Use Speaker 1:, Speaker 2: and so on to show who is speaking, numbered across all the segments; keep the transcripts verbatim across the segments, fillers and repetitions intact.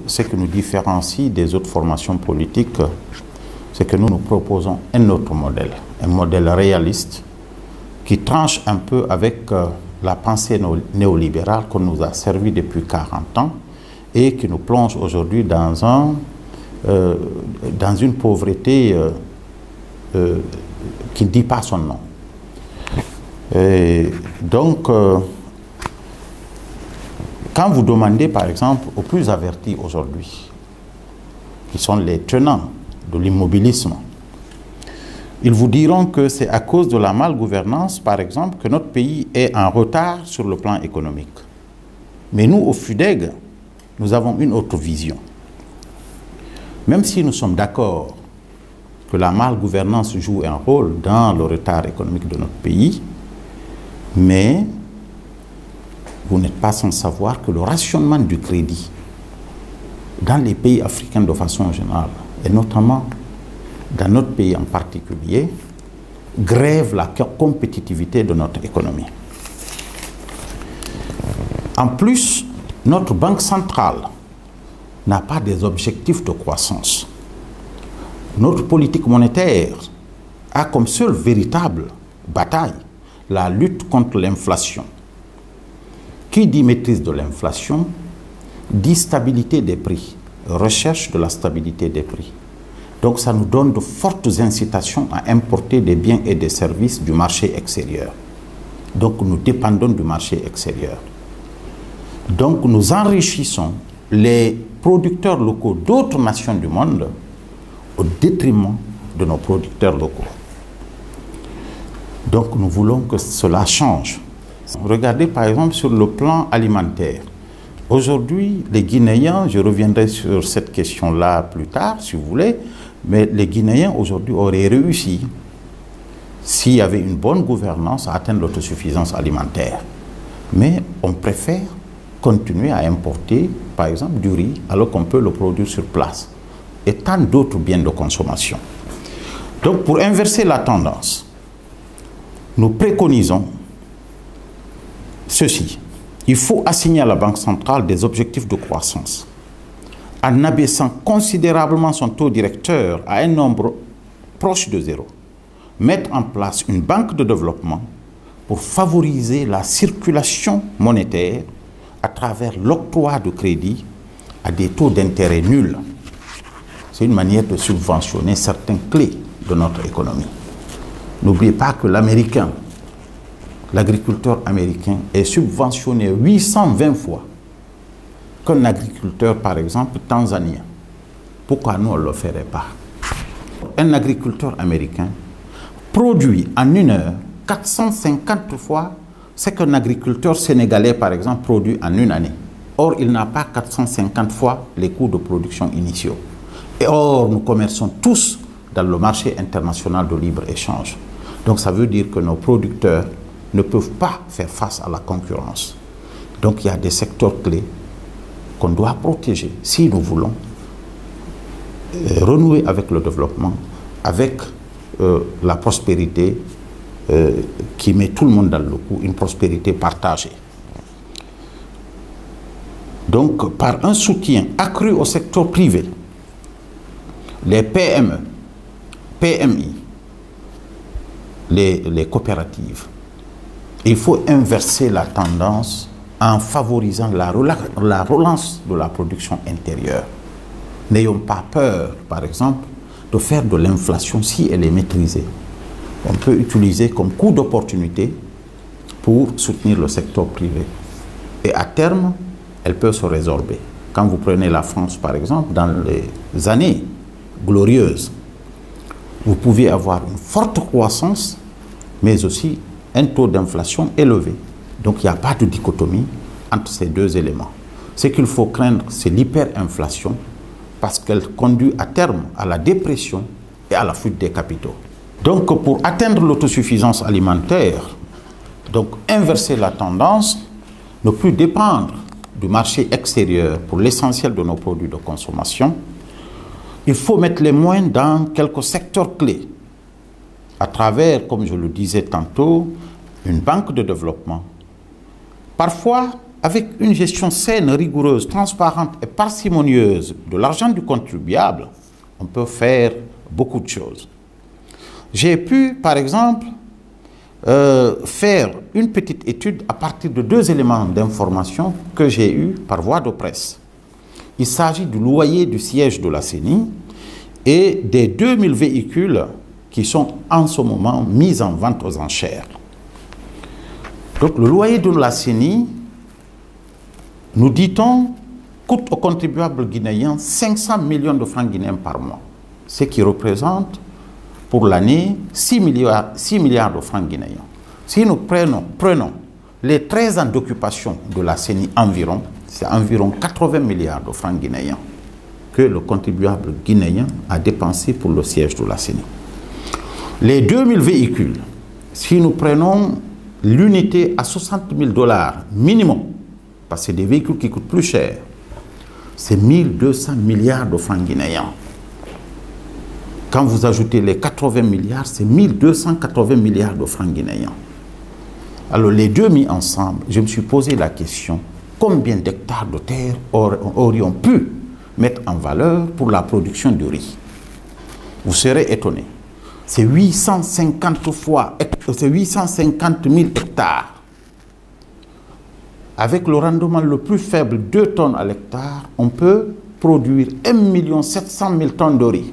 Speaker 1: ce qui nous différencie des autres formations politiques, c'est que nous nous proposons un autre modèle, un modèle réaliste qui tranche un peu avec euh, la pensée néolibérale qu'on nous a servi depuis quarante ans et qui nous plonge aujourd'hui dans, un, euh, dans une pauvreté euh, euh, qui ne dit pas son nom. Et donc, euh, quand vous demandez par exemple aux plus avertis aujourd'hui, qui sont les tenants de l'immobilisme, ils vous diront que c'est à cause de la malgouvernance, par exemple, que notre pays est en retard sur le plan économique. Mais nous, au FUDEG, nous avons une autre vision. Même si nous sommes d'accord que la malgouvernance joue un rôle dans le retard économique de notre pays, mais vous n'êtes pas sans savoir que le rationnement du crédit dans les pays africains de façon générale, et notamment dans notre pays en particulier, grève la compétitivité de notre économie. En plus, notre banque centrale n'a pas des objectifs de croissance. Notre politique monétaire a comme seule véritable bataille la lutte contre l'inflation. Qui dit maîtrise de l'inflation dit stabilité des prix, recherche de la stabilité des prix. Donc ça nous donne de fortes incitations à importer des biens et des services du marché extérieur. Donc nous dépendons du marché extérieur. Donc nous enrichissons les producteurs locaux d'autres nations du monde au détriment de nos producteurs locaux. Donc nous voulons que cela change. Regardez par exemple sur le plan alimentaire. Aujourd'hui, les Guinéens, je reviendrai sur cette question-là plus tard si vous voulez, mais les Guinéens aujourd'hui auraient réussi, s'il y avait une bonne gouvernance, à atteindre l'autosuffisance alimentaire. Mais on préfère continuer à importer, par exemple, du riz, alors qu'on peut le produire sur place, et tant d'autres biens de consommation. Donc, pour inverser la tendance, nous préconisons ceci. Il faut assigner à la Banque centrale des objectifs de croissance, en abaissant considérablement son taux directeur à un nombre proche de zéro. Mettre en place une banque de développement pour favoriser la circulation monétaire à travers l'octroi de crédit à des taux d'intérêt nuls. C'est une manière de subventionner certaines clés de notre économie. N'oubliez pas que l'Américain, l'agriculteur américain est subventionné huit cent vingt fois qu'un agriculteur, par exemple, tanzanien. Pourquoi nous, on ne le ferait pas? Un agriculteur américain produit en une heure quatre cent cinquante fois ce qu'un agriculteur sénégalais, par exemple, produit en une année. Or, il n'a pas quatre cent cinquante fois les coûts de production initiaux. Et or, nous commerçons tous dans le marché international de libre-échange. Donc, ça veut dire que nos producteurs ne peuvent pas faire face à la concurrence. Donc, il y a des secteurs clés qu'on doit protéger si nous voulons euh, renouer avec le développement, avec euh, la prospérité euh, qui met tout le monde dans le coup, une prospérité partagée. Donc, par un soutien accru au secteur privé, les P M E, P M I, les, les coopératives, il faut inverser la tendance en favorisant la, la relance de la production intérieure. N'ayons pas peur, par exemple, de faire de l'inflation si elle est maîtrisée. On peut utiliser comme coût d'opportunité pour soutenir le secteur privé. Et à terme, elle peut se résorber. Quand vous prenez la France, par exemple, dans les années glorieuses, vous pouvez avoir une forte croissance, mais aussi un taux d'inflation élevé. Donc, il n'y a pas de dichotomie entre ces deux éléments. Ce qu'il faut craindre, c'est l'hyperinflation, parce qu'elle conduit à terme à la dépression et à la fuite des capitaux. Donc, pour atteindre l'autosuffisance alimentaire, donc inverser la tendance, ne plus dépendre du marché extérieur pour l'essentiel de nos produits de consommation, il faut mettre les moyens dans quelques secteurs clés, à travers, comme je le disais tantôt, une banque de développement. Parfois, avec une gestion saine, rigoureuse, transparente et parcimonieuse de l'argent du contribuable, on peut faire beaucoup de choses. J'ai pu, par exemple, euh, faire une petite étude à partir de deux éléments d'information que j'ai eus par voie de presse. Il s'agit du loyer du siège de la C E N I et des deux mille véhicules qui sont en ce moment mis en vente aux enchères. Donc le loyer de la C E N I, nous dit-on, coûte aux contribuables guinéens cinq cents millions de francs guinéens par mois, ce qui représente pour l'année six milliards, six milliards de francs guinéens. Si nous prenons, prenons les treize ans d'occupation de la C E N I environ, c'est environ quatre-vingts milliards de francs guinéens que le contribuable guinéen a dépensé pour le siège de la C E N I. Les deux mille véhicules, si nous prenons l'unité à soixante mille dollars minimum, parce que c'est des véhicules qui coûtent plus cher, c'est mille deux cents milliards de francs guinéens. Quand vous ajoutez les quatre-vingts milliards, c'est mille deux cent quatre-vingts milliards de francs guinéens. Alors les deux mis ensemble, je me suis posé la question, combien d'hectares de terre aurions pu mettre en valeur pour la production de riz? Vous serez étonné. C'est huit cent cinquante fois, c'est huit cent cinquante mille hectares. Avec le rendement le plus faible, deux tonnes à l'hectare, on peut produire un million sept cent mille tonnes de riz.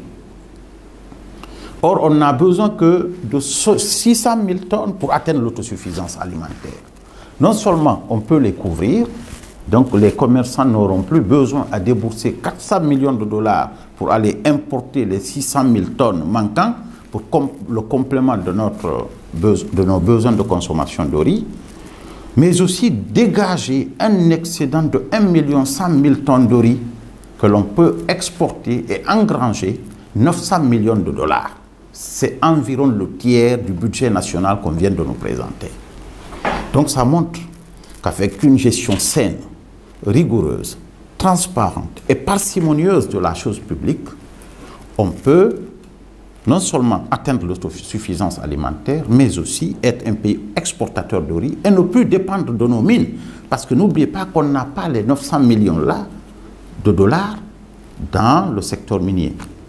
Speaker 1: Or, on n'a besoin que de six cent mille tonnes pour atteindre l'autosuffisance alimentaire. Non seulement on peut les couvrir, donc les commerçants n'auront plus besoin à débourser quatre cents millions de dollars pour aller importer les six cent mille tonnes manquantes pour com le complément de, notre de nos besoins de consommation de riz, mais aussi dégager un excédent de un million cent mille tonnes de riz que l'on peut exporter et engranger neuf cents millions de dollars. C'est environ le tiers du budget national qu'on vient de nous présenter. Donc ça montre qu'avec une gestion saine, rigoureuse, transparente et parcimonieuse de la chose publique, on peut non seulement atteindre l'autosuffisance alimentaire, mais aussi être un pays exportateur de riz et ne plus dépendre de nos mines. Parce que n'oubliez pas qu'on n'a pas les neuf cents millions là de dollars dans le secteur minier.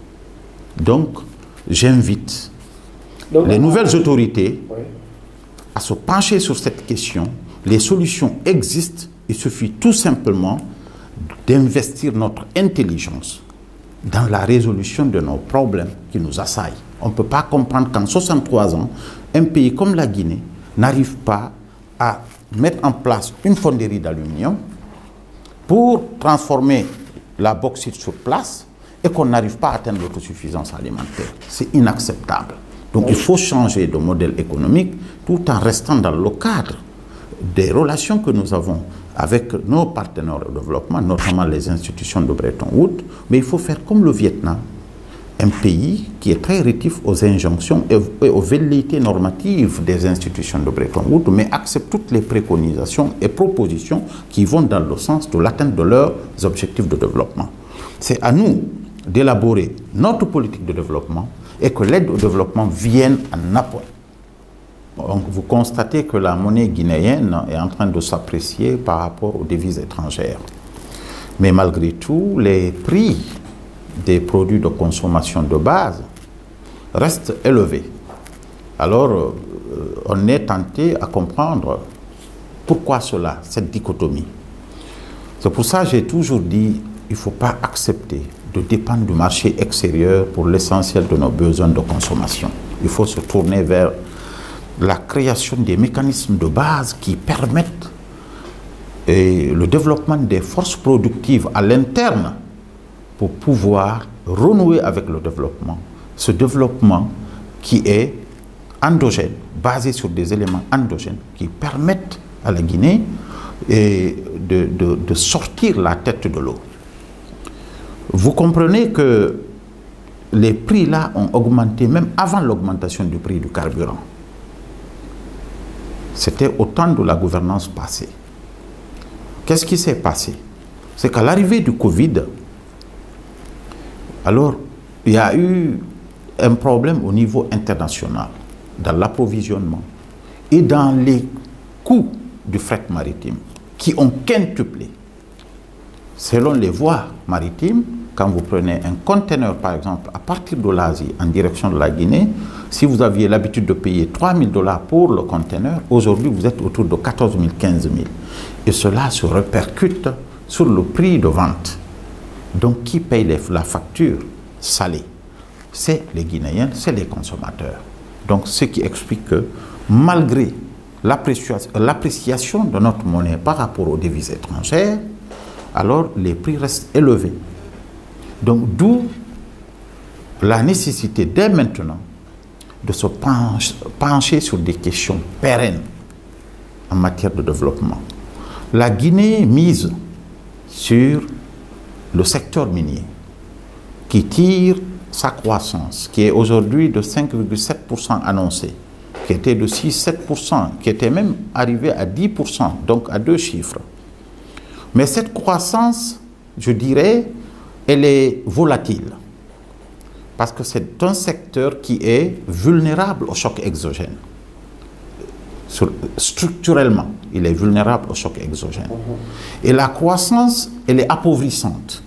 Speaker 1: Donc, j'invite les nouvelles autorités oui. à se pencher sur cette question. Les solutions existent, il suffit tout simplement d'investir notre intelligence dans la résolution de nos problèmes qui nous assaillent. On ne peut pas comprendre qu'en soixante-trois ans, un pays comme la Guinée n'arrive pas à mettre en place une fonderie d'aluminium pour transformer la bauxite sur place et qu'on n'arrive pas à atteindre l'autosuffisance alimentaire. C'est inacceptable. Donc il faut changer de modèle économique tout en restant dans le cadre des relations que nous avons avec nos partenaires au développement, notamment les institutions de Bretton Woods, mais il faut faire comme le Vietnam, un pays qui est très rétif aux injonctions et aux velléités normatives des institutions de Bretton Woods, mais accepte toutes les préconisations et propositions qui vont dans le sens de l'atteinte de leurs objectifs de développement. C'est à nous d'élaborer notre politique de développement et que l'aide au développement vienne en appui. Donc, vous constatez que la monnaie guinéenne est en train de s'apprécier par rapport aux devises étrangères. Mais malgré tout, les prix des produits de consommation de base restent élevés. Alors, euh, on est tenté à comprendre pourquoi cela, cette dichotomie. C'est pour ça que j'ai toujours dit il ne faut pas accepter de dépendre du marché extérieur pour l'essentiel de nos besoins de consommation. Il faut se tourner vers la création des mécanismes de base qui permettent et le développement des forces productives à l'interne pour pouvoir renouer avec le développement. Ce développement qui est endogène, basé sur des éléments endogènes qui permettent à la Guinée et de, de, de sortir la tête de l'eau. Vous comprenez que les prix là ont augmenté même avant l'augmentation du prix du carburant. C'était au temps de la gouvernance passée. Qu'est-ce qui s'est passé? C'est qu'à l'arrivée du Covid, alors il y a eu un problème au niveau international, dans l'approvisionnement et dans les coûts du fret maritime. qui ont quintuplé. Selon les voies maritimes, quand vous prenez un conteneur, par exemple, à partir de l'Asie en direction de la Guinée, si vous aviez l'habitude de payer trois mille dollars pour le conteneur, aujourd'hui vous êtes autour de quatorze mille, quinze mille. Et cela se répercute sur le prix de vente. Donc qui paye les, la facture salée? C'est les Guinéens, c'est les consommateurs. Donc ce qui explique que malgré l'appréciation de notre monnaie par rapport aux devises étrangères, alors les prix restent élevés. Donc d'où la nécessité dès maintenant de se pencher, pencher sur des questions pérennes en matière de développement. La Guinée mise sur le secteur minier qui tire sa croissance, qui est aujourd'hui de cinq virgule sept pour cent annoncée, qui était de six à sept pour cent, qui était même arrivé à dix pour cent, donc à deux chiffres. Mais cette croissance, je dirais, elle est volatile, parce que c'est un secteur qui est vulnérable au choc exogène. Structurellement, il est vulnérable au choc exogène. Et la croissance, elle est appauvrissante.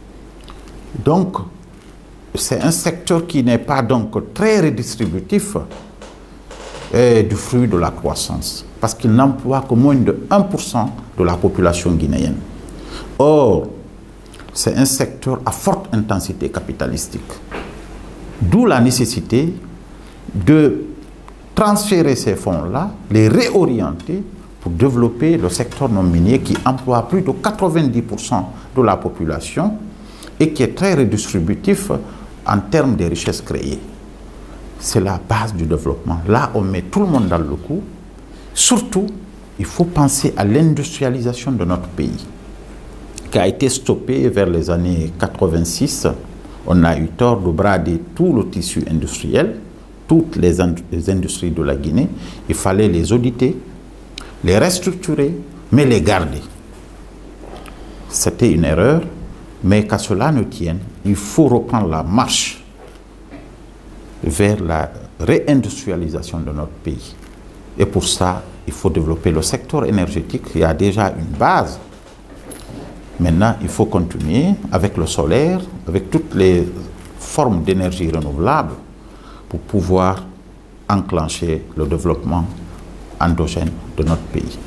Speaker 1: Donc, c'est un secteur qui n'est pas donc très redistributif euh, du fruit de la croissance, parce qu'il n'emploie que moins de un pour cent de la population guinéenne. Or, c'est un secteur à forte intensité capitalistique. D'où la nécessité de transférer ces fonds-là, les réorienter pour développer le secteur non minier qui emploie plus de quatre-vingt-dix pour cent de la population et qui est très redistributif en termes de richesses créées. C'est la base du développement. Là, on met tout le monde dans le coup. Surtout, il faut penser à l'industrialisation de notre pays, qui a été stoppée vers les années quatre-vingt-six. On a eu tort de brader tout le tissu industriel, toutes les, ind les industries de la Guinée. Il fallait les auditer, les restructurer, mais les garder. C'était une erreur, mais qu'à cela ne tienne, il faut reprendre la marche vers la réindustrialisation de notre pays. Et pour ça, il faut développer le secteur énergétique. Il y a déjà une base. Maintenant, il faut continuer avec le solaire, avec toutes les formes d'énergie renouvelable pour pouvoir enclencher le développement endogène de notre pays.